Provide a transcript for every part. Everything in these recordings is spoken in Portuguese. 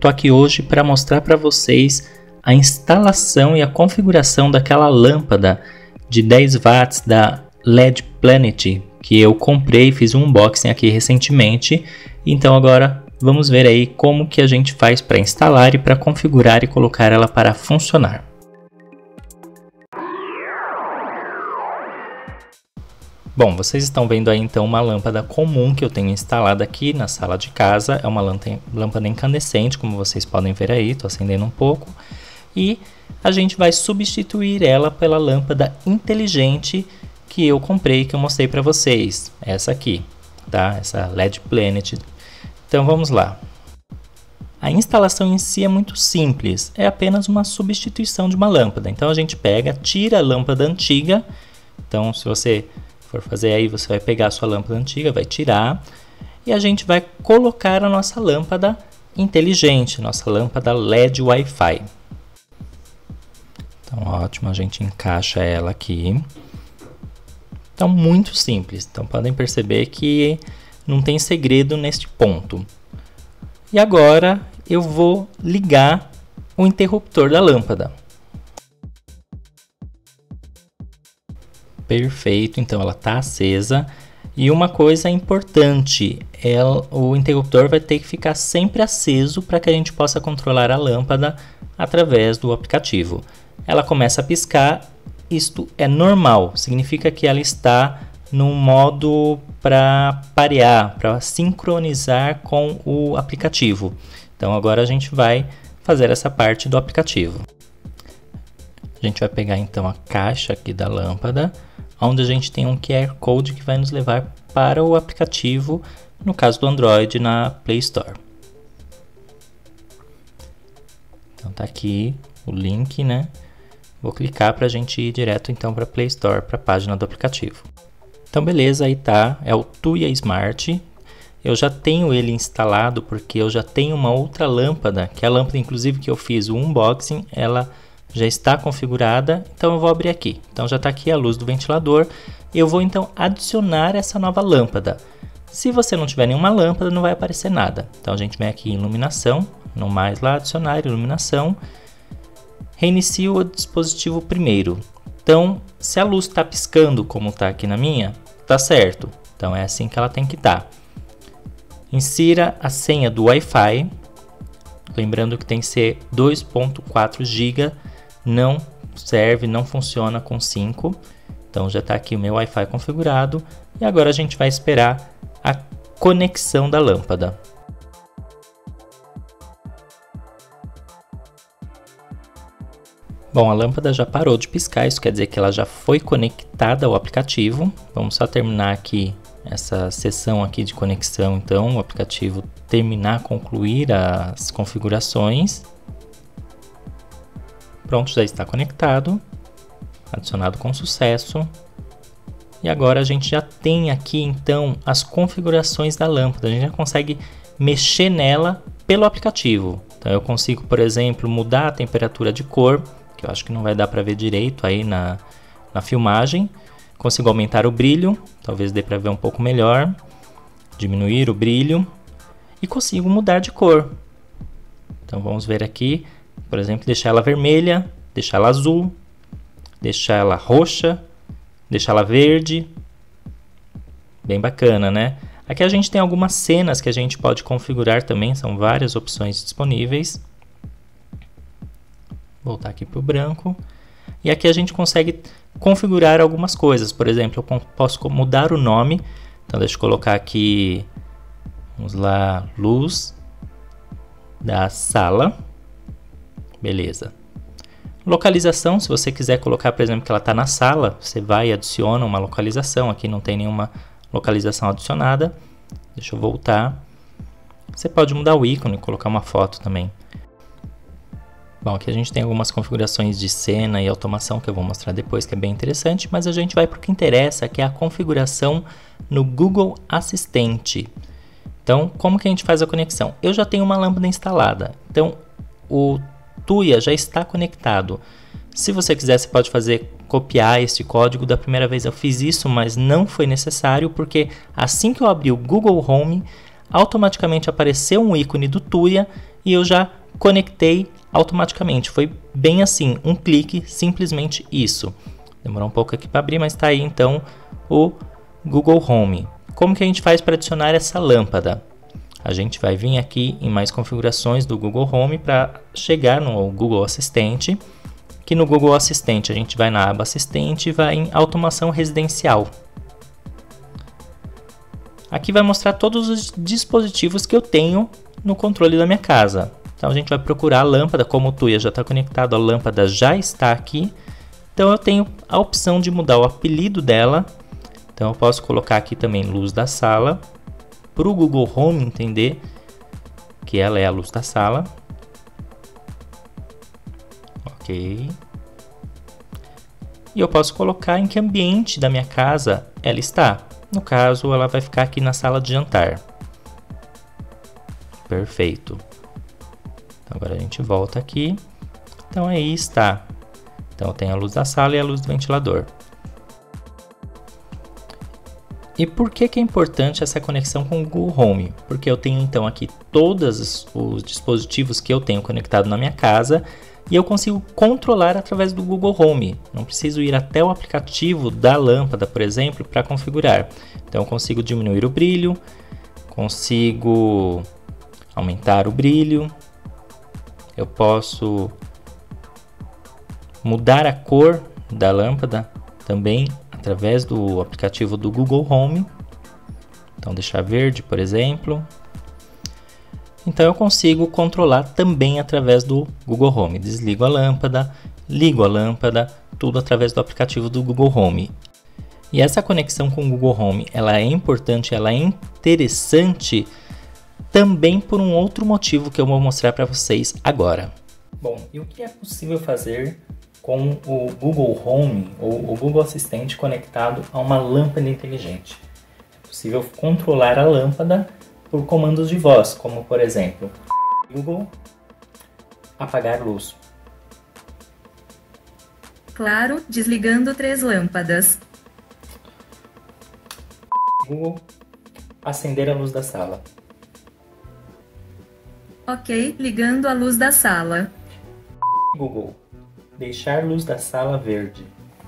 tô aqui hoje para mostrar para vocês a instalação e a configuração daquela lâmpada de 10 watts da LED Planet que eu comprei, fiz um unboxing aqui recentemente. Então agora vamos ver aí como que a gente faz para instalar e para configurar e colocar ela para funcionar. Bom, vocês estão vendo aí então uma lâmpada comum que eu tenho instalada aqui na sala de casa. É uma lâmpada incandescente, como vocês podem ver aí, estou acendendo um pouco. E a gente vai substituir ela pela lâmpada inteligente que eu comprei, que eu mostrei para vocês. Essa aqui, tá? Essa LED Planet. Então vamos lá. A instalação em si é muito simples, é apenas uma substituição de uma lâmpada. Então a gente pega, tira a lâmpada antiga. Então se você for fazer aí, você vai pegar a sua lâmpada antiga, vai tirar e a gente vai colocar a nossa lâmpada inteligente, nossa lâmpada LED Wi-Fi. Então, ótimo, a gente encaixa ela aqui. Então, muito simples. Então, podem perceber que não tem segredo neste ponto. E agora eu vou ligar o interruptor da lâmpada. Perfeito, então ela está acesa. E uma coisa importante, o interruptor vai ter que ficar sempre aceso para que a gente possa controlar a lâmpada através do aplicativo. Ela começa a piscar, isto é normal, significa que ela está no modo para parear, para sincronizar com o aplicativo. Então agora a gente vai fazer essa parte do aplicativo. A gente vai pegar então a caixa aqui da lâmpada, onde a gente tem um QR Code que vai nos levar para o aplicativo, no caso do Android, na Play Store. Então tá aqui o link, né? Vou clicar para a gente ir direto então para a Play Store, para a página do aplicativo. Então beleza, aí tá, é o Tuya Smart. Eu já tenho ele instalado porque eu já tenho uma outra lâmpada, que é a lâmpada inclusive que eu fiz o unboxing, ela já está configurada, então eu vou abrir aqui. Então já está aqui a luz do ventilador. Eu vou então adicionar essa nova lâmpada. Se você não tiver nenhuma lâmpada, não vai aparecer nada. Então a gente vem aqui em iluminação, no mais lá, adicionar iluminação. Reinicio o dispositivo primeiro. Então, se a luz está piscando como está aqui na minha, tá certo. Então é assim que ela tem que estar. Insira a senha do Wi-Fi. Lembrando que tem que ser 2.4 GB. Não serve, não funciona com 5. Então já está aqui o meu Wi-Fi configurado. E agora a gente vai esperar a conexão da lâmpada. Bom, a lâmpada já parou de piscar, isso quer dizer que ela já foi conectada ao aplicativo. Vamos só terminar aqui essa sessão aqui de conexão, então o aplicativo concluir as configurações. Pronto, já está conectado, adicionado com sucesso. E agora a gente já tem aqui então as configurações da lâmpada, a gente já consegue mexer nela pelo aplicativo. Então eu consigo, por exemplo, mudar a temperatura de cor, que eu acho que não vai dar para ver direito aí na filmagem. Consigo aumentar o brilho, talvez dê para ver um pouco melhor, diminuir o brilho e consigo mudar de cor. Então vamos ver aqui, por exemplo, deixar ela vermelha, deixar ela azul, deixar ela roxa, deixar ela verde. Bem bacana, né? Aqui a gente tem algumas cenas que a gente pode configurar também, são várias opções disponíveis. Voltar aqui para o branco. E aqui a gente consegue configurar algumas coisas. Por exemplo, eu posso mudar o nome. Então deixa eu colocar aqui, vamos lá, luz da sala. Beleza. Localização, se você quiser colocar, por exemplo, que ela está na sala, você vai e adiciona uma localização. Aqui não tem nenhuma localização adicionada. Deixa eu voltar. Você pode mudar o ícone, colocar uma foto também. Bom, aqui a gente tem algumas configurações de cena e automação que eu vou mostrar depois, que é bem interessante, mas a gente vai para o que interessa, que é a configuração no Google Assistente. Então, como que a gente faz a conexão? Eu já tenho uma lâmpada instalada, então o Tuya já está conectado. Se você quiser, você pode copiar este código. Da primeira vez eu fiz isso, mas não foi necessário, porque assim que eu abri o Google Home, automaticamente apareceu um ícone do Tuya e eu já conectei automaticamente. Foi bem assim, um clique, simplesmente isso. Demorou um pouco aqui para abrir, mas está aí então o Google Home. Como que a gente faz para adicionar essa lâmpada? A gente vai vir aqui em mais configurações do Google Home para chegar no Google Assistente. Que no Google Assistente a gente vai na aba Assistente e vai em Automação Residencial. Aqui vai mostrar todos os dispositivos que eu tenho no controle da minha casa. Então a gente vai procurar a lâmpada, como o Tuya já está conectado, a lâmpada já está aqui. Então eu tenho a opção de mudar o apelido dela. Então eu posso colocar aqui também luz da sala, para o Google Home entender que ela é a luz da sala. Ok. E eu posso colocar em que ambiente da minha casa ela está. No caso, ela vai ficar aqui na sala de jantar. Perfeito. Então, agora a gente volta aqui. Então aí está. Então eu tenho a luz da sala e a luz do ventilador. E por que é importante essa conexão com o Google Home? Porque eu tenho então aqui todos os dispositivos que eu tenho conectado na minha casa e eu consigo controlar através do Google Home. Não preciso ir até o aplicativo da lâmpada, por exemplo, para configurar. Então eu consigo diminuir o brilho, consigo aumentar o brilho, eu posso mudar a cor da lâmpada também através do aplicativo do Google Home. Então deixar verde, por exemplo. Então eu consigo controlar também através do Google Home. Desligo a lâmpada, ligo a lâmpada, tudo através do aplicativo do Google Home. E essa conexão com o Google Home, ela é importante, ela é interessante também por um outro motivo que eu vou mostrar para vocês agora. Bom, e o que é possível fazer com o Google Home ou o Google Assistente conectado a uma lâmpada inteligente? É possível controlar a lâmpada por comandos de voz, como por exemplo, Google, apagar luz. Claro, desligando 3 lâmpadas. Google, acender a luz da sala. Ok, ligando a luz da sala. Google, deixar luz da sala verde.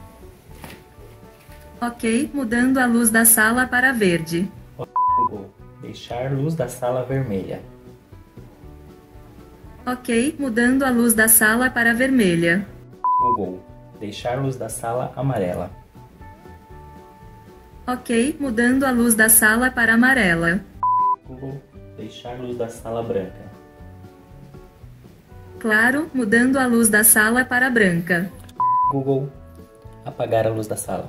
Ok, mudando a luz da sala para verde. Google, deixar luz da sala vermelha. Ok, mudando a luz da sala para vermelha. Google, deixar luz da sala amarela. Ok, mudando a luz da sala para amarela. Google, deixar luz da sala branca. Claro, mudando a luz da sala para branca. Google, apagar a luz da sala.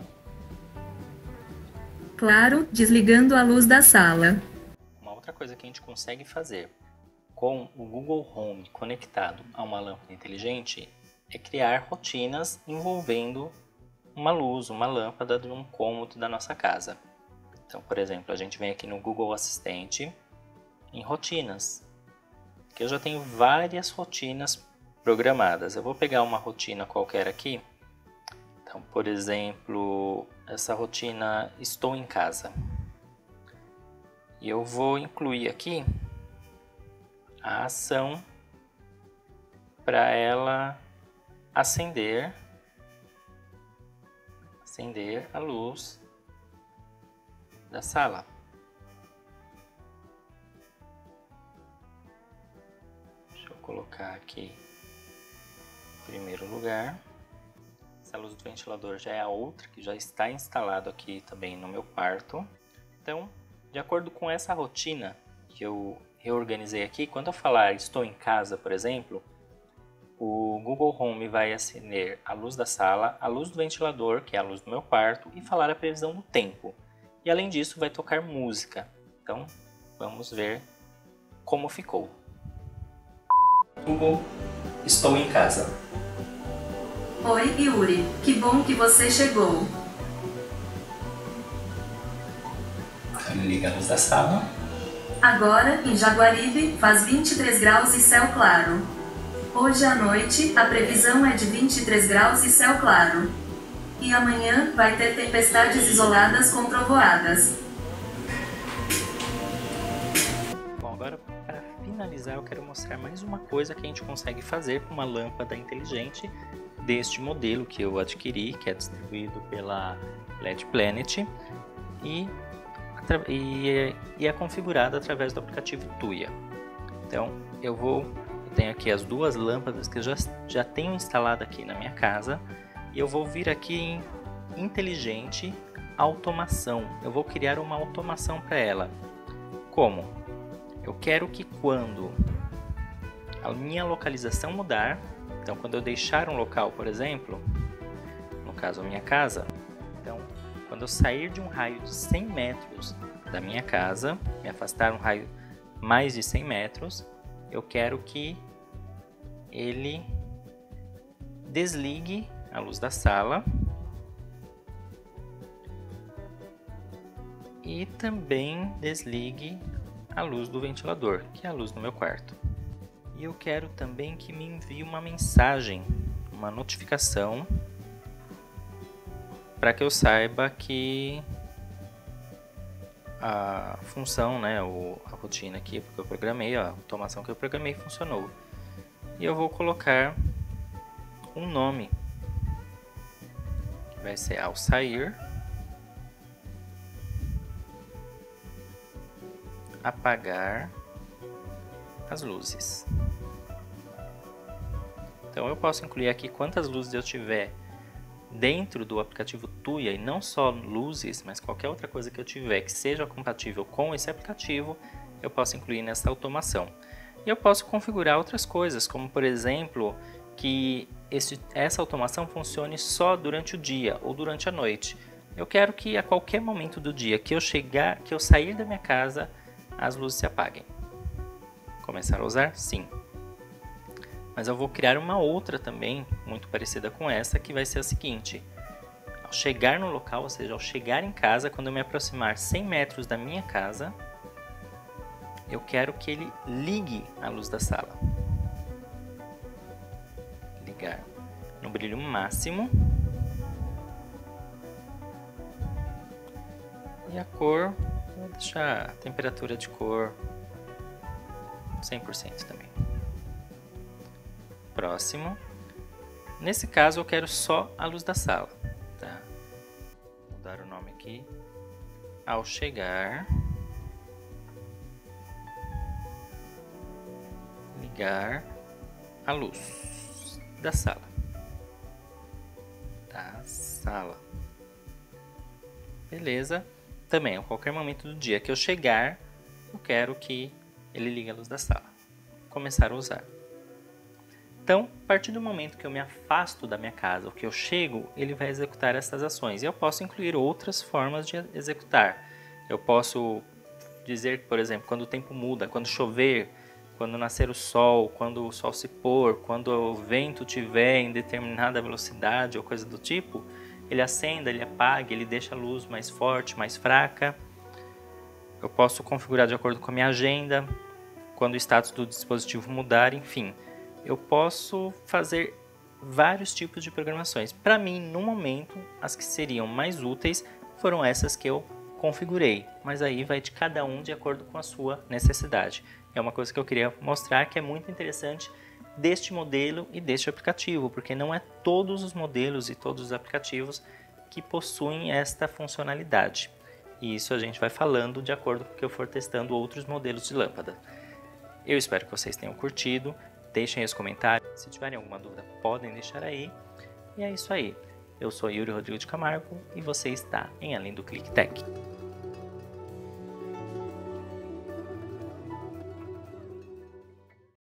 Claro, desligando a luz da sala. Uma outra coisa que a gente consegue fazer com o Google Home conectado a uma lâmpada inteligente é criar rotinas envolvendo uma luz, uma lâmpada de um cômodo da nossa casa. Então, por exemplo, a gente vem aqui no Google Assistente, em rotinas, que eu já tenho várias rotinas programadas. Eu vou pegar uma rotina qualquer aqui. Então, por exemplo, essa rotina Estou em Casa. E eu vou incluir aqui a ação para ela acender a luz da sala. Deixa eu colocar aqui em primeiro lugar. Essa luz do ventilador já é a outra que já está instalado aqui também no meu quarto. Então, de acordo com essa rotina que eu reorganizei aqui, quando eu falar estou em casa, por exemplo, o Google Home vai acender a luz da sala, a luz do ventilador, que é a luz do meu quarto, e falar a previsão do tempo. E além disso, vai tocar música. Então, vamos ver como ficou. Google, estou em casa. Oi, Yuri. Que bom que você chegou. Liga a luz da sala. Agora, em Jaguaribe, faz 23 graus e céu claro. Hoje à noite, a previsão é de 23 graus e céu claro. E amanhã vai ter tempestades isoladas com trovoadas. finalizar, eu quero mostrar mais uma coisa que a gente consegue fazer com uma lâmpada inteligente deste modelo que eu adquiri, que é distribuído pela LED Planet e é configurado através do aplicativo Tuya. Então eu tenho aqui as duas lâmpadas que eu já tenho instalado aqui na minha casa e eu vou vir aqui em inteligente automação. Eu vou criar uma automação para ela. Como? Eu quero que quando a minha localização mudar, então quando eu deixar um local, por exemplo, no caso a minha casa, então quando eu sair de um raio de 100 metros da minha casa, me afastar um raio mais de 100 metros, eu quero que ele desligue a luz da sala e também desligue a luz do ventilador, que é a luz do meu quarto. E eu quero também que me envie uma mensagem, uma notificação, para que eu saiba que a função, né, a rotina aqui que eu programei, a automação que eu programei funcionou. E eu vou colocar um nome, que vai ser ao sair, apagar as luzes. Então eu posso incluir aqui quantas luzes eu tiver dentro do aplicativo Tuya, e não só luzes, mas qualquer outra coisa que eu tiver que seja compatível com esse aplicativo, eu posso incluir nessa automação. E eu posso configurar outras coisas, como por exemplo, que essa automação funcione só durante o dia ou durante a noite. Eu quero que a qualquer momento do dia que eu sair da minha casa, as luzes se apaguem. Começar a usar? Sim. Mas eu vou criar uma outra também, muito parecida com essa, que vai ser a seguinte. Ao chegar no local, ou seja, ao chegar em casa, quando eu me aproximar 100 metros da minha casa, eu quero que ele ligue a luz da sala. Ligar no brilho máximo. E a cor, vou deixar a temperatura de cor 100% também. Próximo. Nesse caso eu quero só a luz da sala, tá? Vou mudar o nome aqui. Ao chegar, ligar a luz da sala. Beleza? Também, a qualquer momento do dia que eu chegar, eu quero que ele ligue a luz da sala. Começar a usar. Então, a partir do momento que eu me afasto da minha casa, ou que eu chego, ele vai executar essas ações. E eu posso incluir outras formas de executar. Eu posso dizer que, por exemplo, quando o tempo muda, quando chover, quando nascer o sol, quando o sol se pôr, quando o vento estiver em determinada velocidade ou coisa do tipo, ele acenda, ele apaga, ele deixa a luz mais forte, mais fraca. Eu posso configurar de acordo com a minha agenda, quando o status do dispositivo mudar, enfim. Eu posso fazer vários tipos de programações. Para mim, no momento, as que seriam mais úteis foram essas que eu configurei. Mas aí vai de cada um de acordo com a sua necessidade. É uma coisa que eu queria mostrar que é muito interessante deste modelo e deste aplicativo, porque não é todos os modelos e todos os aplicativos que possuem esta funcionalidade. E isso a gente vai falando de acordo com que eu for testando outros modelos de lâmpada. Eu espero que vocês tenham curtido. Deixem aí os comentários. Se tiverem alguma dúvida, podem deixar aí. E é isso aí. Eu sou Yuri Rodrigo de Camargo e você está em Além do Clique Tech.